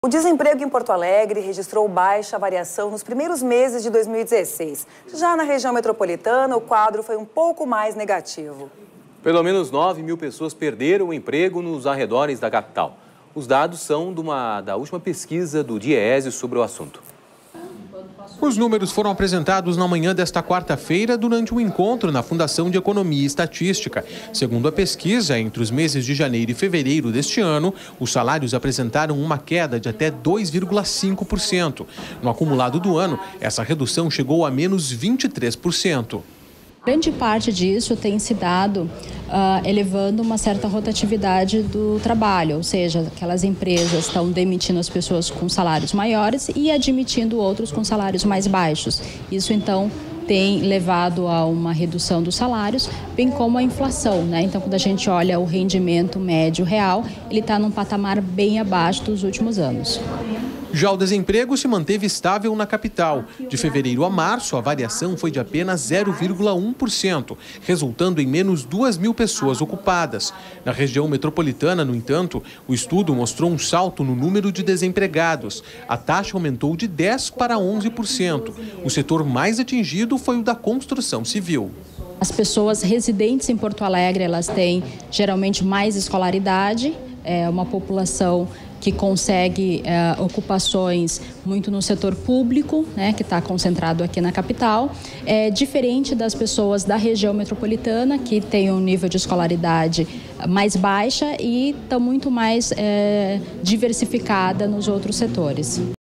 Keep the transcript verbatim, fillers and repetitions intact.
O desemprego em Porto Alegre registrou baixa variação nos primeiros meses de dois mil e dezesseis. Já na região metropolitana, o quadro foi um pouco mais negativo. Pelo menos nove mil pessoas perderam o emprego nos arredores da capital. Os dados são de uma, da última pesquisa do Diese sobre o assunto. Os números foram apresentados na manhã desta quarta-feira durante um encontro na Fundação de Economia e Estatística. Segundo a pesquisa, entre os meses de janeiro e fevereiro deste ano, os salários apresentaram uma queda de até dois vírgula cinco por cento. No acumulado do ano, essa redução chegou a menos vinte e três por cento. Grande parte disso tem se dado uh, elevando uma certa rotatividade do trabalho, ou seja, aquelas empresas estão demitindo as pessoas com salários maiores e admitindo outros com salários mais baixos. Isso, então, tem levado a uma redução dos salários, bem como a inflação, né? Então, quando a gente olha o rendimento médio real, ele está num patamar bem abaixo dos últimos anos. Já o desemprego se manteve estável na capital. De fevereiro a março, a variação foi de apenas zero vírgula um por cento, resultando em menos duas mil pessoas ocupadas. Na região metropolitana, no entanto, o estudo mostrou um salto no número de desempregados. A taxa aumentou de dez por cento para onze por cento. O setor mais atingido foi o da construção civil. As pessoas residentes em Porto Alegre, elas têm geralmente mais escolaridade, é uma população que consegue é, ocupações muito no setor público, né, que está concentrado aqui na capital, é diferente das pessoas da região metropolitana, que tem um nível de escolaridade mais baixa e estão muito mais é, diversificada nos outros setores.